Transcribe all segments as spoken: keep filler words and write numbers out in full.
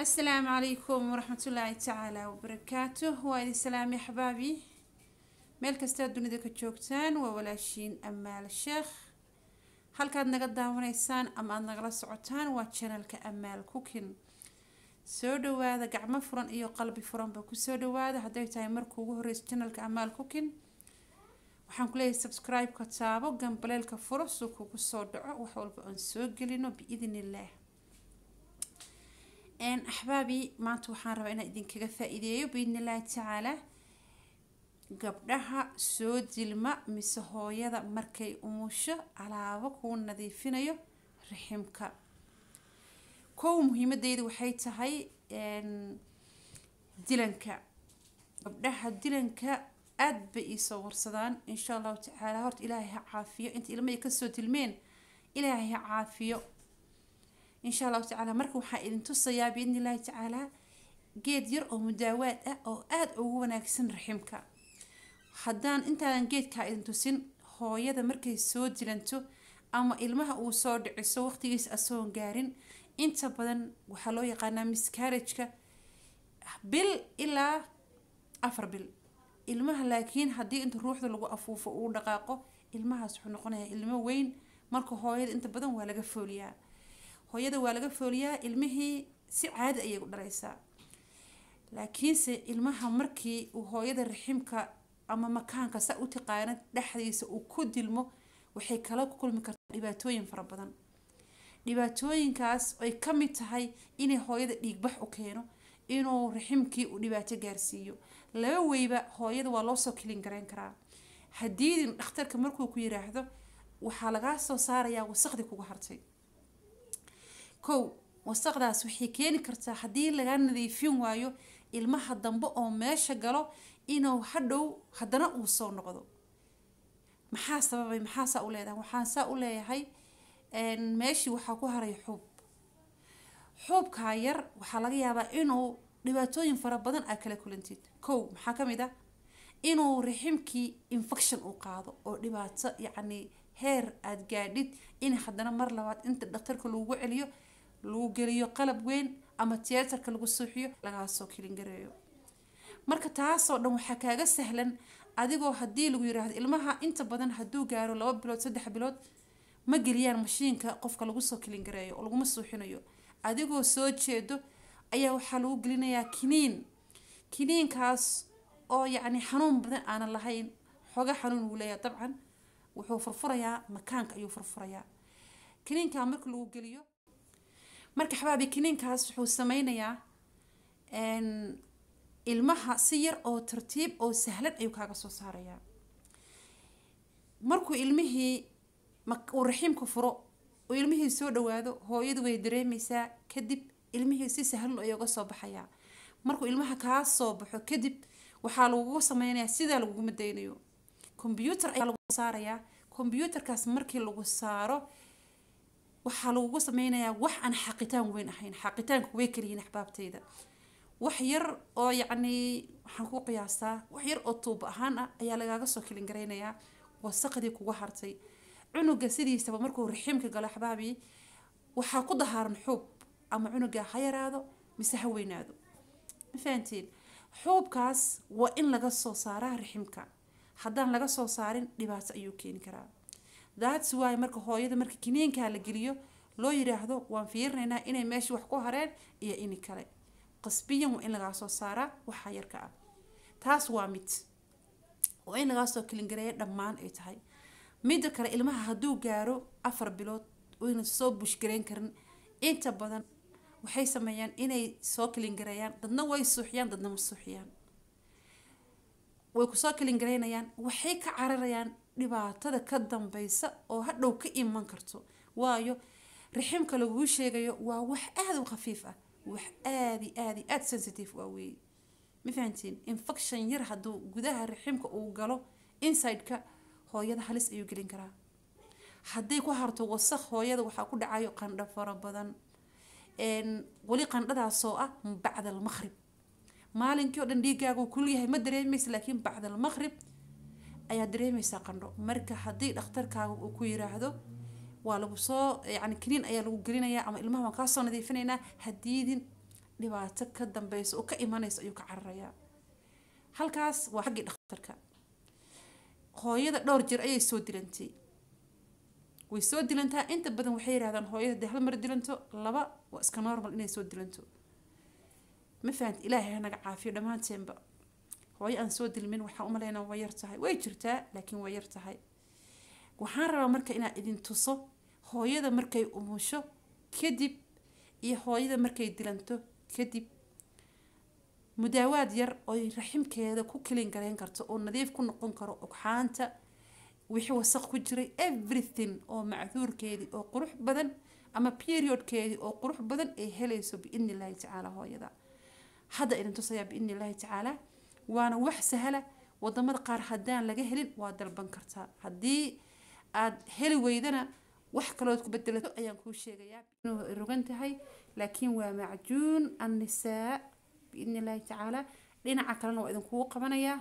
السلام عليكم ورحمة الله تعالى وبركاته. وإلى السلام يا حبابي، ملك استاد دنيا كجوكتان وولاشين أمال الشيخ. هل كان نقدر ونيسان أم أن نغلا سعوتان واتشانل كأمال كوكين سودو هذا قعمة فرن إيو قلبي فرن بكو سودو هذا هدايتاي مركو وهريس channel كأمال كوكين waxaan ku leeyahay subscribe ka taabo gambaleelka furo soo kugu soo dhaco wax walba aan soo gelino biidinillah. ان احبابي maanta waxaan rabaa inaan idinkaga faa'iideeyo biidinillah taala gabdhaha soo dilma mise hooyada markay umusho alaabo ku nadiifinayo riximka. koow muhiimadeedu waxay tahay in dilanka gabdhaha dilanka aad bay isoo warsadaan insha Allah taala horta ilaahay ha caafiyo inta ilmaha ka soo dilmeen ilaahay ha caafiyo insha Allah taala. marka waxa idin tusayaa biidinillah taala geed yar oo mudaawaad ah oo aad ugu wanaagsan riximka. haddaan intaan geedka idin tusin hooyada markay soo dilanto ama ilmaha uu soo dhiciso waqtigiis asoon gaarin inta badan waxa loo yaqaanaa miscarriage-ka bil ilaa afar bil ilmaha. laakiin haddii inta ruuxda lagu afuufo uu dhaqaaqo ilmahaas wuxuu noqonayaa ilmo weyn. marka hooyada inta badan waa laga fooliyaa hooyada waa laga fooliyaa ilmihii si caadi ayay u dhalaysaa. laakiinse ilmaha markii uu hooyada riximka ama makaanka sa u taqaanad dhaxdiisa uu ku dilmo waxay kala kulmi kartaa dhibaatooyin fara badan. dhibaatooyinkaas ay ka mid tahay inay hooyada dhiigbax u keeno, inuu riximkii u dhibaato gaarsiiyo. laba weyba hooyada waa loo soo kilin gareyn karaa. haddii dhakhtarka markuu ku yiraahdo waxaa laga soo saarayaa wasaqdi kugu hartay. kow wasaqdaas waxay keeni kartaa haddii laga nadiifin waayo ilmaha dambe oo meesha galo inuu hadhow haddana uu soo noqdo. maxaa sababay maxaa saa u leedahay waxaan saa u leeyahay in meeshii waxaa ku haray xub xubka yar waxaa laga yaabaa inuu dhibaatooyin fara badan ay kala kulantid. kow maxaa ka mid ah inuu riximkii infection uu qaado oo dhibaato yacni heer aad gaadhid in haddana mar labaad inta dhakhtarka lagu celiyo lagu geliyo qalab weyn ama theaterka lagu suuxiyo laga soo kilin gareeyo. marka taasoo dhan waxaa kaaga sahlan adigoo haddii lagu yiraahdo ilmaha inta badan hadduu gaaro laba bilood saddex bilood ma geliyaan mashiinka qofka lagu soo kilin gareeyo oo lagu suuxinayo. adigoo soo jeedo ayaa waxaa lagu gelinayaa kiniin kiniinkaas oo yacni xanuun badan aanan lahayn xoga xanuun uu leeyahay dabcan wuxuu furfurayaa makaanka ayuu furfurayaa. kiniinka marka lagu geliyo marka xabaabi kiniinkaas wuxuu sameynayaa in ilmaha si yar oo tartiib oo sahlan ayuu kaaga soo saarayaa. markuu ilmihii uu riximka furo oo ilmihii soo dhawaado hooyadu way dareemaysaa kadib ilmihii si sahlan ayuu uga soo baxayaa. markuu ilmaha ka soo baxo kadib waxaa lagu sameynayaa sida lagu madaynayo computer ayaa lagu saarayaa. computerkaas markii lagu saaro waxaa lagu sameynayaa wax aan xaqitaan weyn ahayn. xaqitaanku way kaliyin axbaabtayda wax yar oo yacni waxaan ku qiyaastaa wax yar oo tuub ahaan ah ayaa lagaaga soo kilin gareynayaa wasaqdii kugu hartay. cunuga sidiisaba markuu riximka galo axbaabi waxaa ku dahaaran xub ama cunuga ha yaraado mise ha weynaado. ma fahantiin xubkaas waa in laga soo saaraa riximka. haddaan laga soo saarin dhibaato ayuu keeni karaa. that's why marka hooyada marka kiniinka la geliyo loo yiraahdo waan fiirinaynaa inay meesha wax ku hareen iyo in kale qasbiyan waa in laga soo saaraa waxa yarka ah. taas waa mid waa in laga soo kilin gareeyo dhammaan ay tahay. midda kale ilmaha hadduu gaaro afar bilood oo inuu soo bush gareyn karin inta badan waxay sameeyaan inay soo kilin gareeyaan. dadna way suuxiyaan dadna ma suuxiyaan way ku soo kilin gareynayaan. waxay ka cararayaan dhibaatada ka dambaysa oo hadhow ka iman karto. waayo riximka lagu sheegayo waa wax aad u khafiif ah wax aad aad aad sensitive waa weey. ma fahantiin infection yar hadduu gudaha riximka uu galo inside-ka hooyada halis ayuu gelin karaa. haddii ku harto wasakh hooyada waxaa ku dhacayo qandho fara badan een wali qandhadaas oo ah bacda al-maghrib maalinkii oo dhan dhiigaagu kulul yahay ma dareemaysa laakiin bacda al-maghrib ayaa dareemaysa qandho. marka haddii dhakhtarkaagu uu ku yiraahdo waa lagu soo yani kiniin ayaa lagu gelinayaa ama ilmaha waan ka soo nadiifinaynaa hadiidin dhibaato ka dambayso oo ka imanayso ayuu ka cararayaa. halkaas waa xaggii dhakhtarka. hooyada dhowr jeer ayay soo dilantay, way soo dilantaa inta badan waxay yiraahdaan hooyada de hal mar dilanto laba waa iska normal inay soo dilanto. ma fahanti ilaahay hanaga caafiyo dhamaanteenba. hooyo aan soo dilmin waxa u maleynaa way yar tahay, way jirtaa laakiin way yar tahay. waxaan rabaa marka inaan idin tuso hooyada markay umusho kadib iyo hooyada markay dilanto kadib mudaawaad yar oo raximkeeda ku kelin gareyn karto oo nadiif ku noqon karo ogxaanta wixii wasaq ku jiray everything oo macduurkeedii oo qurux badan ama periodkeedii oo qurux badan ay helayso biidni illaahi tacaala hooyada. hadda idin tusaya biidni illaahi tacaala waana wax sahla. wadamada qaar haddaan laga helin waa dalban kartaa. haddii aad heli weydana wax kalood ku bedelato ayaan kuu sheegayaa inuu rogan tahay, laakiin waa macjuun annisaa biidni illaahi tacaala. dhinaca kalena waa idinkugu qabanayaa.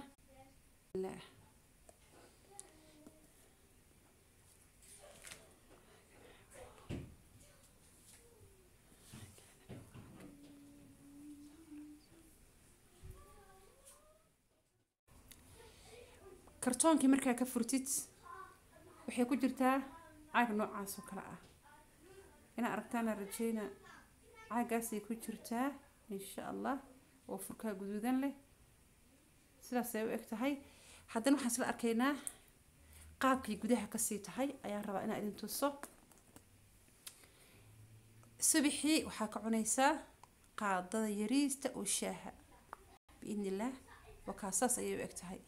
kartoonkii markaa ka furtid waxay ku jirtaa caag noocaas oo kale ah. ina aragtaan rajayna caagaasay ku jirtaa insha Allah oo furka guduudan leh sidaas ay u eg tahay. haddana waxaan isla arkaynaa qaabkii gudaha ka sii tahay ayaan rabaa inaan idin tuso. subaxii waxaa ka cunaysaa qaadada yariista oo shaaha biidni illaah. waa kaasaas ayay u eg tahay,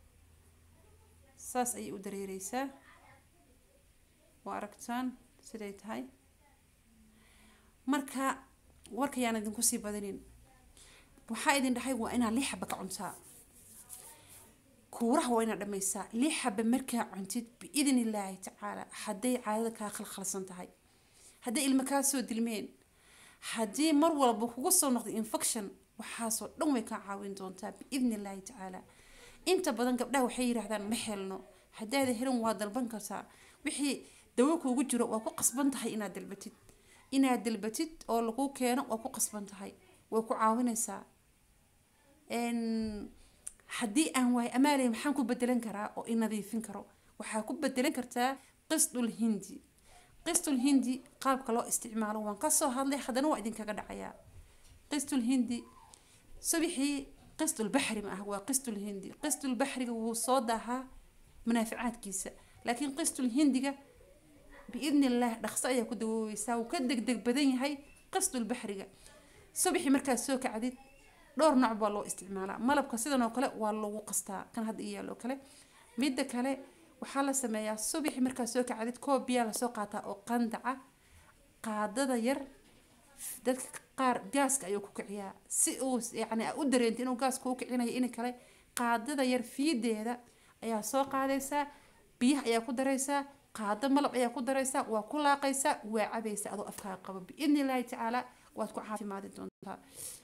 saas ayay u dareereysaa. waa aragtaan siday tahay. marka warkayaan idinku sii badanin waxaa idin dhahay waa inaa lix xaba ka cuntaa. kuuraha waa inaa dhamaysaa lix xaba markaa cuntid biidni illaahi tacaala. hadday caadada kaa khalkhalsan tahay, hadday ilma kaa soo dilmeen, haddii mar walba kugu soo noqdo infection, waxaasoo dhan way kaa caawin doontaa biidni illaahi tacaala. inta badan gabdhaha waxay yiraahdaan ma helno. haddaada helin waa dalban kartaa. wixii dawo kuugu jiro waa ku qasban tahay inaad dalbatid. inaad dalbatid oo lagu keeno waa ku qasban tahay, way ku caawinaysaa. een haddii aan waay amaalay maxaan ku bedelan karaa oo in nadiifin karo? waxaa ku bedelan kartaa qisdul hindi. qisdul hindi qaabka loo isticmaalo waan ka soo hadlay, haddana waa idinkaga dhacayaa. qisdul hindi subaxii قسط البحري ما هو قسط الهندي. قسط البحري هو صودها منافعات كيسة، لكن قسط الهندي بإذن الله دخصية كده يساو كدك دك بدين هاي قسط البحري. صبحي مركز سوق عديد دور نعب والله استعماله ملب كسيدنا وكلا والله وقسطها كان هذا إياه لو كلا ميدا كلا وحالة سمايا. صبحي مركز سوق عديد كوب بيا سوقاتها أو قندعة قاعدة ير dadka qaar gaaska ayuu ku kiciyaa si uu yani u dareento inuu gaas ku kicinayo in kale. qaadada yar fiideeda ayaa soo qaadaysaa, biyaha ayaa ku daraysaa, qaado malab ayaa ku daraysaa, waa ku laaqaysaa, waa cabaysaa adoo afkaa qabo biidni illaahi tacaala. waad ku caafimaadi doontaa.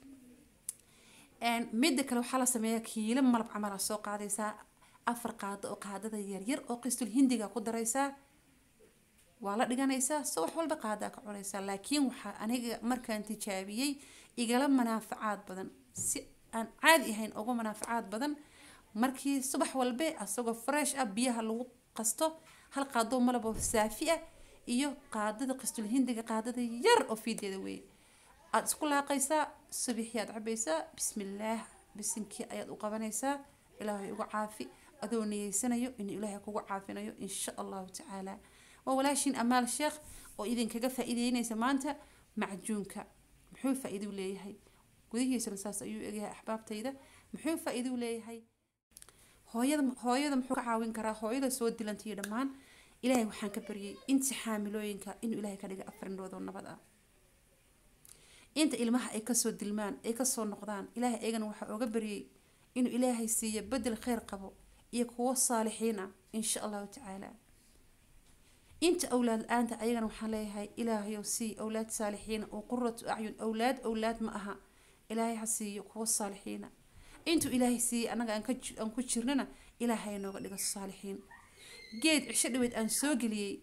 een mid kale waxa la sameeyaa kiilo malab camal soo qaadaysaa, afar qaado oo qaadada yar yar oo qistul hindiga ku daraysaa, waa la dhiganaysaa subax walba qaadaa ka cunaysaa. laakiin waxa aniga markaan tijaabiyay igala manaafacaad badan, si aan caadi ahayn ugu manaafacaad badan, markii subax walba asagoo fresh ah biyaha lagu qasto hal qaado malab oo saafi ah iyo qaadada qistul hindiga qaadada yar oo fiideeda weey aad isku laaqaysaa. subaxii aad cabaysaa bismillaah bisinki ayaad u qabanaysaa. ilaahay ugu caafi adoo niyeysanayo in ilaahay kugu caafinayo insha Allah tacaala. وولاشين أمال الشيخ وإذن كجفة إذا ينسى مانتا معجونك محوفة إذا ولا هي وذي سنساس أيو إجها أحباب تيدا محوفة إذا ولا هي هاي هاي محوك عاون كرا هاي ذا سود دلنتي دمان إلهي وحن كبري أنت حاملوينك إنه إلهي كذا أفرن وذو النبضة. أنت إلمها إكسود دلمان إكسود نقدان إلهي إجن وح وجبري إنه إلهي سي بدل خير قبو يكون صالحين إن شاء الله تعالى. أنت أولاد أنت أيضا وحليها إلهي يوسي أولاد صالحين وقرة أعين أولاد أولاد معها إلهي حسي قوة الصالحين. أنتوا إلهي سي أنا أنك أنكشرنا إلهي نوع لك الصالحين. جيد عشان ود أن سوق لي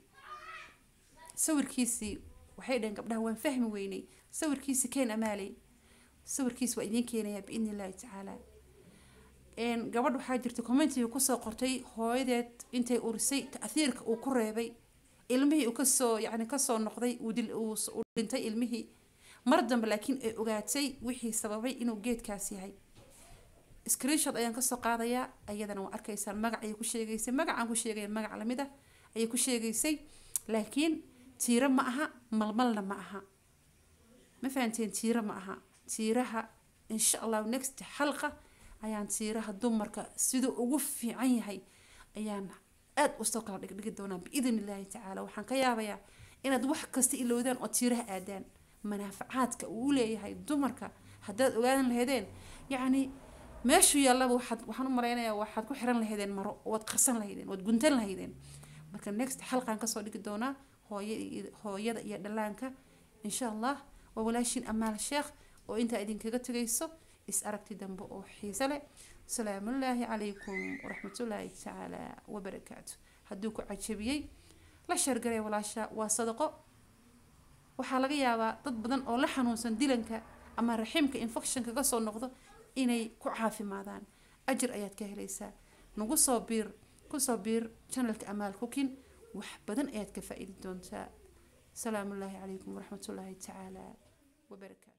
سور كيسي وحيدا قبلها وين فهم ويني سور كيسي كان أمالي sawirkiis waa idin keenaya biidni illaahi tacaala. een gabadh waxaa jirta commentiga kusoo qortay hooyadeed intay urisay ta'thiirka uu ku reebay ilmihii uu kasoo yacni kasoo noqday uu dil uu dhintay ilmihii mar dambe laakiin ay ogaatay wixii sababay inuu geedkaas yahay. screenshot ayaan kasoo qaadayaa ayadana waa arkaysaan magac ayay ku sheegaysay magacaan ku sheegaya magac lamid ah ayay ku sheegaysay laakiin tiiro ma aha malmalna ma aha ma fahanteen tiiro ma aha tiiraha insha allah next xalqa ayaan tiiraha dumarka sidoo ugu fiican yahay ayaan aad u soo kala dhigdhigi doonaa biidin illaahi tacaala. waxaan ka yaabayaa inaad wax kasta ilowdaan oo tiiraha aadaan manaafacaadka uu leeyahay dumarka haddaad ogaadan lahaydeen yacni meeshu yaalaba waxaad waxaan u malaynayaa waxaad ku xiran lahaydeen maro waad qarsan lahaydeen waad guntan lahaydeen. marka next xalqaan kasoo dhigi doonaa hooyada hooyada iyo dhalaanka insha allah. waa walaashin amaal sheekh oo intaa idinkaga tagayso is aragti dambe oo xiiso leh. salaamu allaahi calaykum waraxmatullaahi tacaala wabarakaatu. hadduu ku cajabiyey la sheergaray walaasha waa sadaqo. waxaa laga yaabaa dad badan oo la xanuunsan dilanka ama raximka infectionka ka soo noqdo inay ku caafimaadaan ajir ayaad ka helaysaa. nagu soo biir ku soo biir channelka amaal cooking wax badan ayaad ka faa'iidi doontaa. salaamu allaahi calaykum waraxmatullaahi tacaala wabarakaatu.